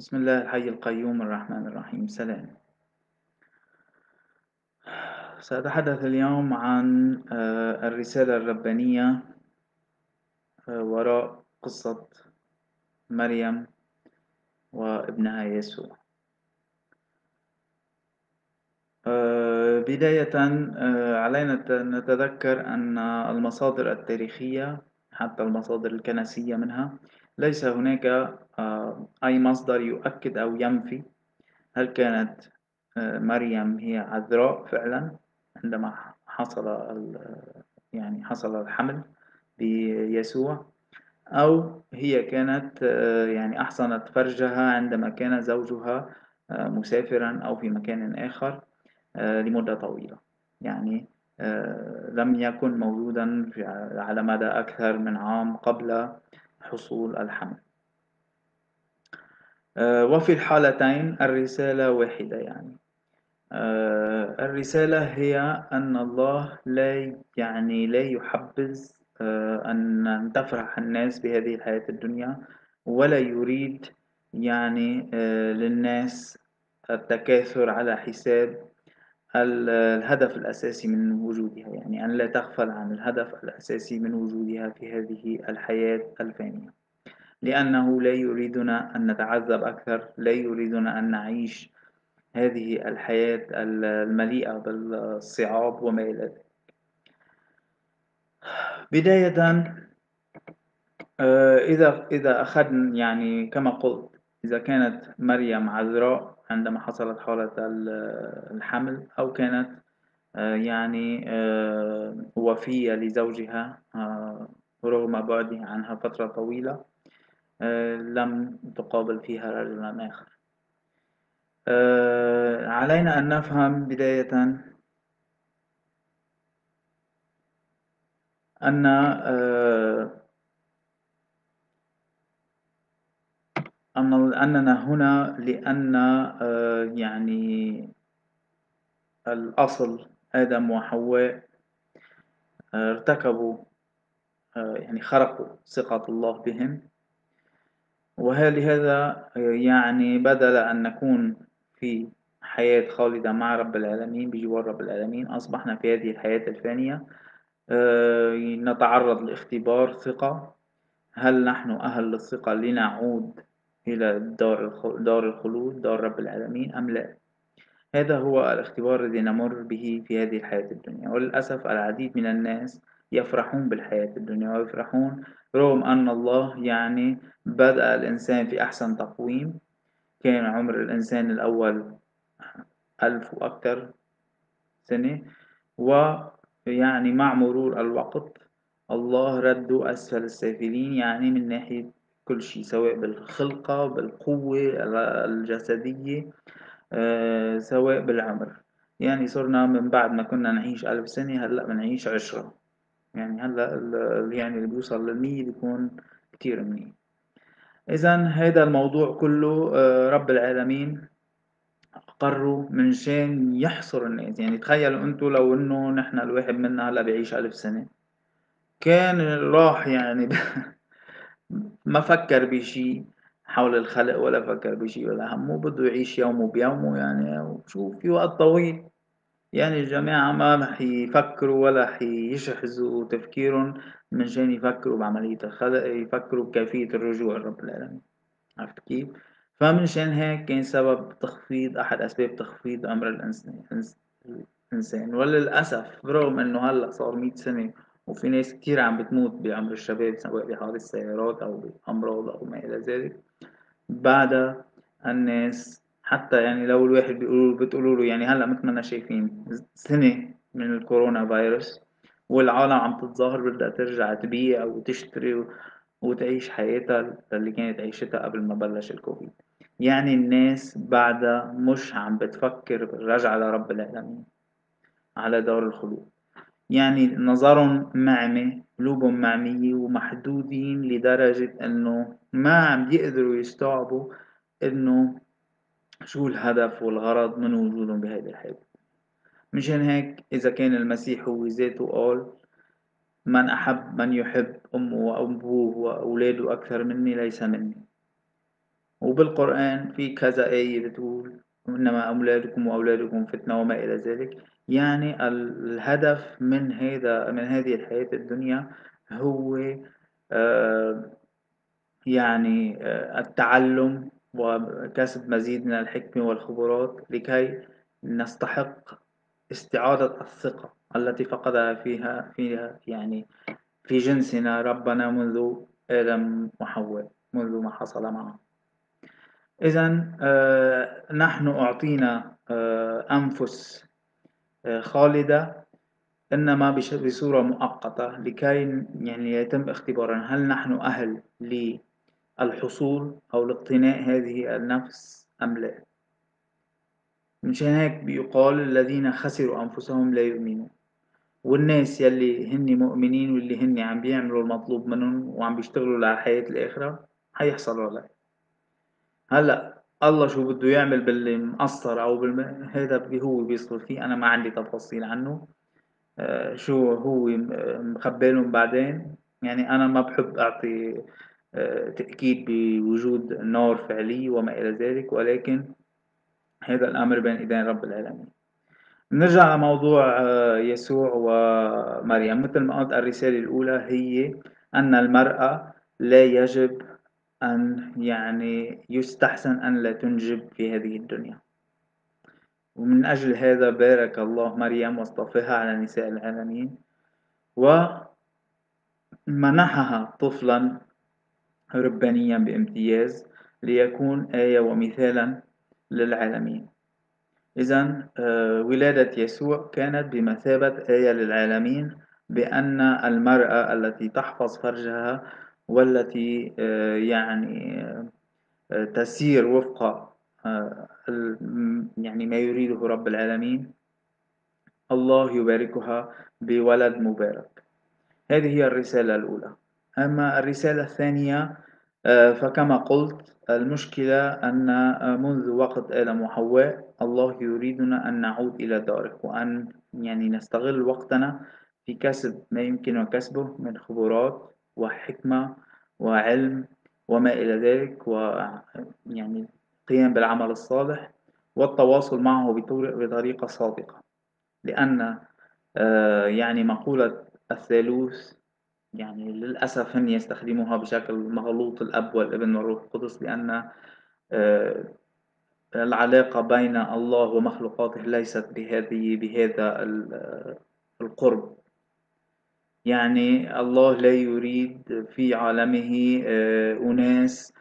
بسم الله الحي القيوم الرحمن الرحيم. سلام. سأتحدث اليوم عن الرسالة الربانية وراء قصة مريم وابنها يسوع. بداية علينا نتذكر أن المصادر التاريخية حتى المصادر الكنسية منها ليس هناك أي مصدر يؤكد أو ينفي هل كانت مريم هي عذراء فعلا عندما حصل الحمل بيسوع، أو هي كانت يعني أحصنت فرجها عندما كان زوجها مسافرا أو في مكان آخر لمدة طويلة. يعني لم يكن موجودا على مدى أكثر من عام قبل حصول الحمل. وفي الحالتين الرسالة واحدة. يعني الرسالة هي أن الله لا يحبذ أن تفرح الناس بهذه الحياة الدنيا، ولا يريد للناس التكاثر على حساب الهدف الأساسي من وجودها، يعني أن لا تغفل عن الهدف الأساسي من وجودها في هذه الحياة الفانية، لأنه لا يريدنا أن نتعذب أكثر، لا يريدنا أن نعيش هذه الحياة المليئة بالصعاب وما إلى ذلك. بداية إذا أخذنا يعني كما قلت، إذا كانت مريم عذراء عندما حصلت حالة الحمل، أو كانت وفية لزوجها رغم بعده عنها فترة طويلة، لم تقابل فيها رجلا آخر. علينا أن نفهم بداية أن أننا هنا لأن الأصل آدم وحواء ارتكبوا خرقوا ثقة الله بهم، ولهذا بدل أن نكون في حياة خالدة مع رب العالمين بجوار رب العالمين، أصبحنا في هذه الحياة الفانية نتعرض لاختبار ثقة. هل نحن أهل للثقة لنعود إلى دار الخلود، دار رب العالمين، أم لا؟ هذا هو الاختبار الذي نمر به في هذه الحياة الدنيا. وللأسف العديد من الناس يفرحون بالحياة الدنيا ويفرحون رغم أن الله بدأ الإنسان في أحسن تقويم. كان عمر الإنسان الأول 1000 وأكثر سنة، مع مرور الوقت الله رده أسفل السافلين، من ناحية كل شيء، سواء بالخلقة، بالقوة الجسدية، سواء بالعمر. صرنا من بعد ما كنا نعيش 1000 سنة هلأ بنعيش 10. هلأ اللي بيوصل ل100 بيكون كتير منيح. إذا هذا الموضوع كله رب العالمين قرروا من شان يحصر الناس. تخيلوا انتوا لو انه نحن الواحد منا هلا بيعيش 1000 سنة، كان راح ما فكر بشي حول الخلق، ولا فكر بشي ولا همه، بده يعيش يومه بيومه. وشوف في وقت طويل، الجماعة ما رح يفكروا ولا رح يشحذوا تفكيرهم من شان يفكروا بعملية الخلق، يفكروا بكيفية الرجوع لرب العالمين. عرفت كيف؟ فمن شان هيك كان سبب تخفيض، أحد أسباب تخفيض عمر الإنسان. وللأسف برغم إنه هلأ صار 100 سنة وفي ناس كتير عم بتموت بعمر الشباب، سواء بحوادث سيارات أو بأمراض أو ما إلى ذلك، بعد الناس حتى لو الواحد بتقولوا له هلأ مثل ما شايفين سنة من الكورونا فيروس، والعالم عم تتظاهر بدها ترجع تبيع وتشتري وتعيش حياتها اللي كانت عيشتها قبل ما بلش الكوفيد. الناس بعدها مش عم بتفكر بالرجعة لرب العالمين على دار الخلود. نظرهم معمي، قلوبهم معمية ومحدودين لدرجة انه ما عم بيقدروا يستوعبوا انه شو الهدف والغرض من وجودهم بهذه الحياة. مشان هيك إذا كان المسيح هو ذاته قال: من يحب أمه وأبوه وأولاده أكثر مني ليس مني. وبالقرآن في كذا آية بتقول إنما أولادكم وأولادكم فتنة وما إلى ذلك. يعني الهدف من هذه الحياة الدنيا هو آه، يعني التعلم وكسب مزيد من الحكمة والخبرات لكي نستحق استعادة الثقة التي فقدها فيها يعني في جنسنا ربنا منذ آدم وحواء، منذ ما حصل معهم. إذن نحن أعطينا أنفس خالدة، إنما بصورة مؤقتة لكي يعني يتم اختبارنا هل نحن أهل للحصول أو لاقتناء هذه النفس أم لا. مشان هيك بيقال الذين خسروا أنفسهم لا يؤمنون، والناس يلي هن مؤمنين واللي هن عم بيعملوا المطلوب منهم وعم بيشتغلوا لحياة الآخرة حيحصلوا عليه. هلأ الله شو بده يعمل باللي مقصر أو هذا هو بيصرف فيه، أنا ما عندي تفاصيل عنه. شو هو مخبّيلهم بعدين. يعني أنا ما بحب أعطي تأكيد بوجود نار فعلي وما إلى ذلك، ولكن هذا الأمر بين إيدين رب العالمين. نرجع لموضوع يسوع ومريم. مثل ما قلت الرسالة الأولى هي أن المرأة لا يجب أن يعني يستحسن أن لا تنجب في هذه الدنيا، ومن أجل هذا بارك الله مريم واصطفاها على نساء العالمين ومنحها طفلا ربانيا بامتياز ليكون آية ومثالا للعالمين. إذن ولادة يسوع كانت بمثابة آية للعالمين بأن المرأة التي تحفظ فرجها والتي يعني تسير وفق يعني ما يريده رب العالمين الله يباركها بولد مبارك. هذه هي الرسالة الأولى. أما الرسالة الثانية فكما قلت المشكلة أن منذ وقت آدم وحواء الله يريدنا أن نعود إلى داره، وأن يعني نستغل وقتنا في كسب ما يمكن كسبه من خبرات وحكمة وعلم وما إلى ذلك، ويعني القيام بالعمل الصالح والتواصل معه بطريقة صادقة. لأن يعني مقولة الثالوث يعني للأسف هن يستخدموها بشكل مغلوط، الأب والابن والروح القدس، لأن آه، العلاقة بين الله ومخلوقاته ليست بهذا القرب. يعني الله لا يريد في عالمه أناس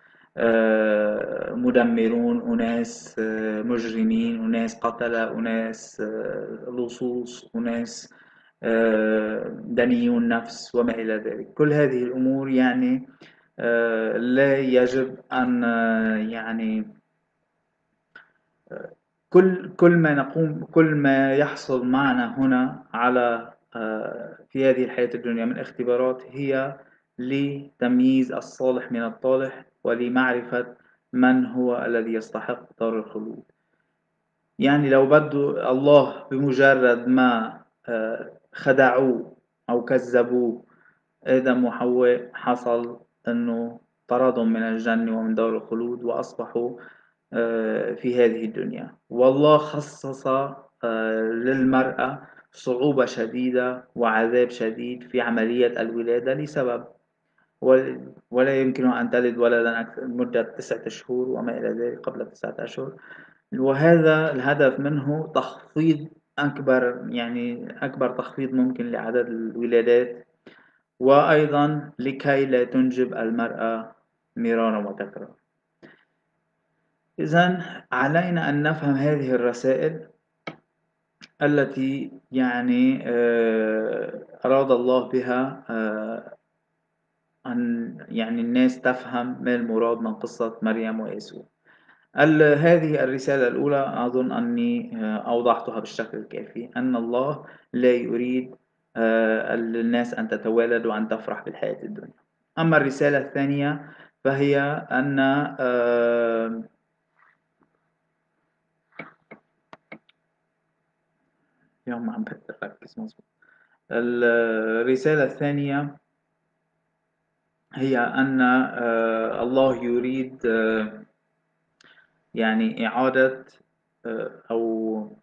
مدمرون، أناس مجرمين، أناس قتلة، أناس لصوص، أناس دنيو النفس وما إلى ذلك. كل هذه الأمور يعني لا يجب أن يعني كل ما يحصل معنا هنا على في هذه الحياة الدنيا من اختبارات هي لتمييز الصالح من الطالح ولمعرفة من هو الذي يستحق دار الخلود. يعني لو بده الله بمجرد ما خدعوه أو كذبوه آدم وحواء حصل أنه طردهم من الجنة ومن دار الخلود وأصبحوا في هذه الدنيا. والله خصص للمرأة صعوبة شديدة وعذاب شديد في عملية الولادة لسبب، ولا يمكنها أن تلد ولدا أكثر مدة 9 شهور وما إلى ذلك قبل 9 أشهر. وهذا الهدف منه تخفيض أكبر تخفيض ممكن لعدد الولادات، وأيضا لكي لا تنجب المرأة مرارا وتكرارا. إذن علينا أن نفهم هذه الرسائل التي يعني أراد الله بها أن يعني الناس تفهم ما المراد من قصة مريم ويسوع. هذه الرسالة الأولى أظن أني أوضحتها بالشكل الكافي، أن الله لا يريد الناس أن تتوالد وأن تفرح بالحياة الدنيا. أما الرسالة الثانية فهي أن يوم عم بركز مظبوط. الرسالة الثانية هي أن الله يريد يعني إعادة أو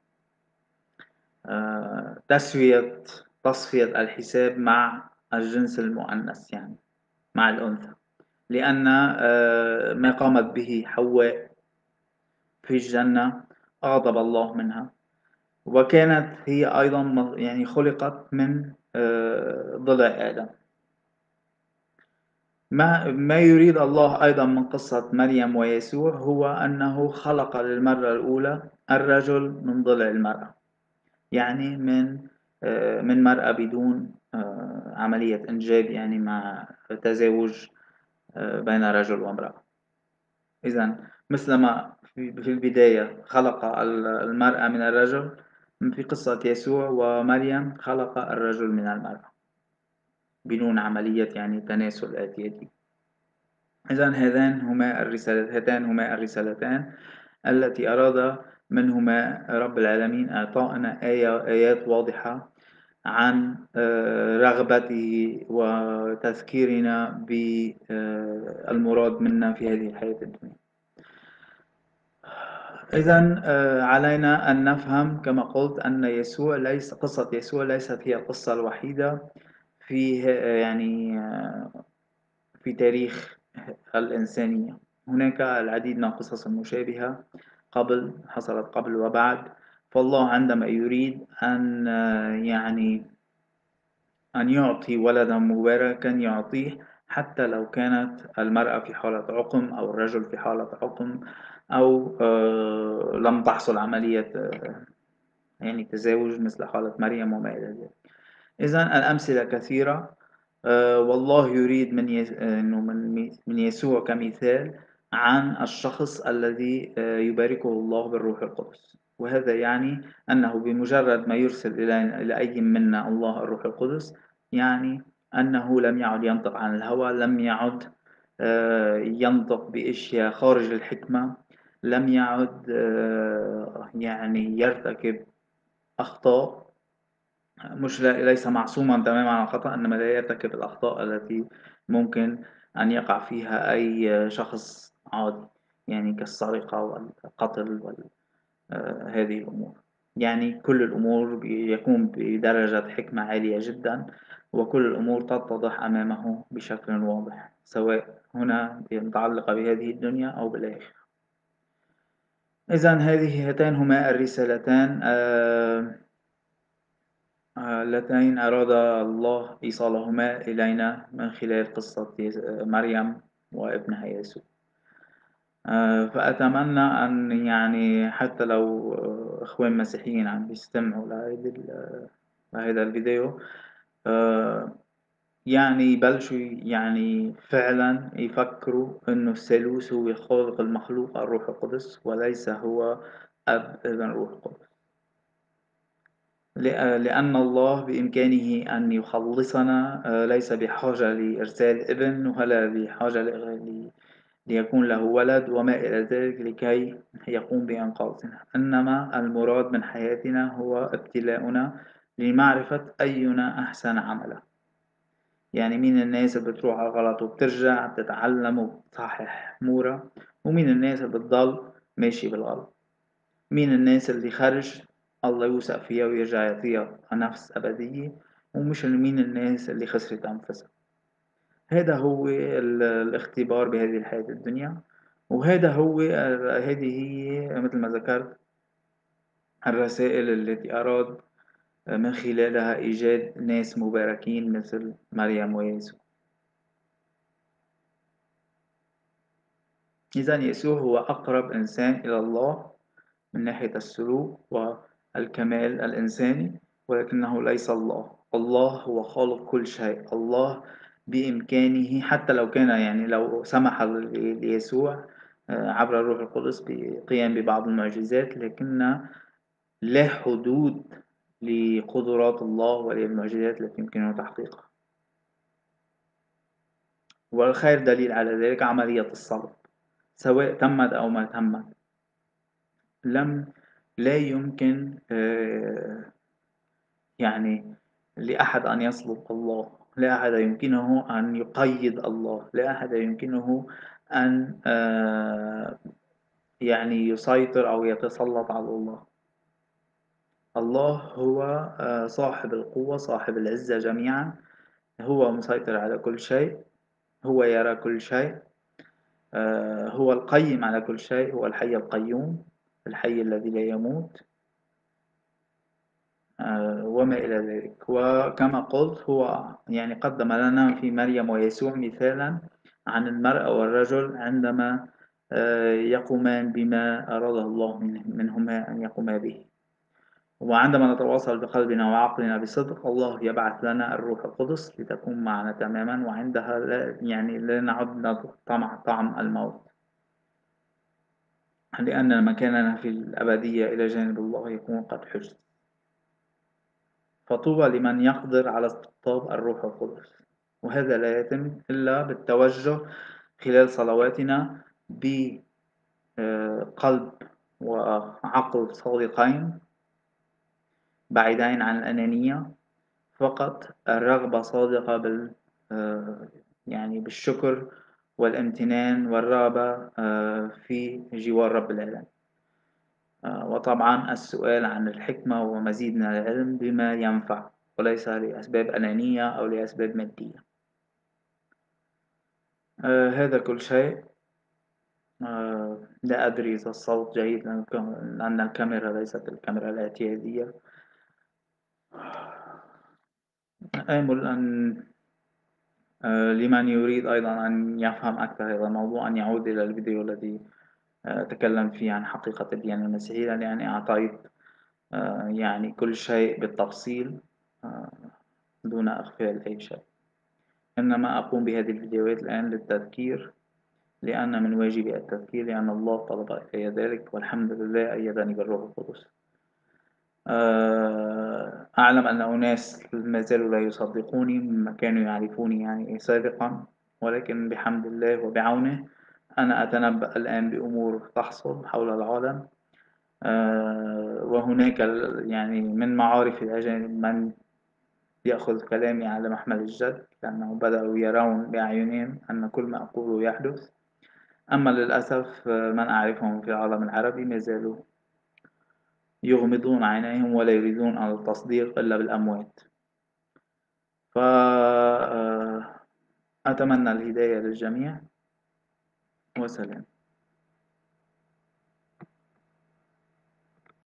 تصفية الحساب مع الجنس المؤنث، يعني مع الأنثى، لأن ما قامت به حواء في الجنة أغضب الله منها، وكانت هي أيضا يعني خلقت من ضلع آدم. ما يريد الله أيضا من قصة مريم ويسوع هو أنه خلق للمرة الأولى الرجل من ضلع المرأة، يعني من مرأة بدون عملية إنجاب، يعني مع تزاوج بين رجل وامرأة. إذا مثلما في البداية خلق المرأة من الرجل، في قصة يسوع ومريم خلق الرجل من المرأة بدون عملية يعني تناسل آتية. إذا هاتان هما الرسالتان التي أراد منهما رب العالمين إعطاءنا آيات واضحة عن رغبته وتذكيرنا بالمراد منا في هذه الحياة الدنيا. إذا علينا أن نفهم كما قلت أن قصة يسوع ليست هي القصة الوحيدة في يعني في تاريخ الإنسانية. هناك العديد من القصص المشابهة حصلت قبل وبعد. فالله عندما يريد أن يعني أن يعطي ولدا مباركا يعطيه حتى لو كانت المرأة في حالة عقم أو الرجل في حالة عقم، أو لم تحصل عملية يعني تزاوج مثل حالة مريم وما إلى ذلك. إذن الأمثلة كثيرة. والله يريد إنه من يسوع كمثال عن الشخص الذي يباركه الله بالروح القدس، وهذا يعني أنه بمجرد ما يرسل إلى أي منا الله الروح القدس، يعني أنه لم يعد ينطق عن الهوى، لم يعد ينطق بأشياء خارج الحكمة، لم يعد يعني يرتكب أخطاء. مش ليس معصوما تماما عن الخطأ، إنما لا يرتكب الأخطاء التي ممكن أن يقع فيها أي شخص عادي، يعني كالسرقة والقتل هذه الأمور. يعني كل الأمور يكون بدرجة حكمة عالية جدا، وكل الأمور تتضح أمامه بشكل واضح، سواء هنا متعلقة بهذه الدنيا أو بالآخرة. إذن هاتان هما الرسالتان اللتين أراد الله إيصالهما إلينا من خلال قصة مريم وابنها يسوع. فأتمنى أن يعني حتى لو إخوان مسيحيين عم بيستمعوا لهذا الفيديو، يعني يبلشوا يعني فعلا يفكروا إنه الثالوث هو خالق المخلوق الروح القدس، وليس هو أب ابن روح القدس. لأن الله بإمكانه أن يخلصنا، ليس بحاجة لإرسال ابن، ولا بحاجة ليكون له ولد وما إلى ذلك لكي يقوم بإنقاذنا، إنما المراد من حياتنا هو ابتلاؤنا لمعرفة أينا أحسن عملا. يعني مين الناس اللي بتروح على غلط وبترجع بتتعلم وبتصحح أمورها، ومين الناس اللي بتضل ماشي بالغلط، مين الناس اللي خرج الله يوثق فيها ويرجع يعطيها نفس أبدية، ومش مين الناس اللي خسرت أنفسها. هذا هو الاختبار بهذه الحياة الدنيا، وهذا هو هذه هي مثل ما ذكرت الرسائل التي أراد من خلالها إيجاد ناس مباركين مثل مريم ويسوع. إذا يسوع هو أقرب إنسان إلى الله من ناحية السلوك والكمال الإنساني، ولكنه ليس الله. الله هو خالق كل شيء. الله بإمكانه حتى لو كان يعني لو سمح ليسوع عبر الروح القدس بقيام ببعض المعجزات، لكن لا حدود لقدرات الله وللمعجزات التي يمكنه تحقيقها. والخير دليل على ذلك عملية الصلب، سواء تمت أو ما تمت، لا يمكن يعني لأحد أن يصلب الله، لا أحد يمكنه أن يقيد الله، لا أحد يمكنه أن يعني يسيطر أو يتسلط على الله. الله هو صاحب القوة، صاحب العزة جميعا، هو مسيطر على كل شيء، هو يرى كل شيء، هو القيم على كل شيء، هو الحي القيوم، الحي الذي لا يموت، وما إلى ذلك. وكما قلت هو يعني قدم لنا في مريم ويسوع مثالا عن المرأة والرجل عندما يقومان بما أراده الله منهما أن يقوما به. وعندما نتواصل بقلبنا وعقلنا بصدق، الله يبعث لنا الروح القدس لتكون معنا تماما، وعندها لا يعني لا نعد نذوق طعم الموت، لأن مكاننا في الأبدية إلى جانب الله يكون قد حجز. فطوبى لمن يقدر على استقطاب الروح القدس، وهذا لا يتم إلا بالتوجه خلال صلواتنا بقلب وعقل صادقين بعيدين عن الأنانية، فقط الرغبة صادقة يعني بالشكر والامتنان والرغبة في جوار رب العالمين. وطبعا السؤال عن الحكمة ومزيد من العلم بما ينفع، وليس لأسباب أنانية أو لأسباب مادية. هذا كل شيء. لا أدري إذا الصوت جيد لأن الكاميرا ليست الكاميرا الاعتيادية. آمل أن لمن يريد أيضا أن يفهم أكثر هذا الموضوع أن يعود إلى الفيديو الذي تكلم فيه عن حقيقة الديانة المسيحية، لأني أعطيت يعني كل شيء بالتفصيل دون إغفال أي شيء. إنما أقوم بهذه الفيديوهات الآن للتذكير، لأن من واجبي التذكير، لأن الله طلب إلي ذلك، والحمد لله أيدني بالروح القدس. أعلم أن أناس ما زالوا لا يصدقوني مما كانوا يعرفوني يعني سابقا، ولكن بحمد الله وبعونه أنا أتنبأ الآن بأمور تحصل حول العالم. وهناك يعني من معارف الأجانب من يأخذ كلامي على محمل الجد، لأنهم بدأوا يرون بأعينهم أن كل ما أقوله يحدث. أما للأسف من أعرفهم في العالم العربي ما زالوا يغمضون عينيهم ولا يريدون التصديق إلا بالأموات. فأتمنى الهداية للجميع، وسلام.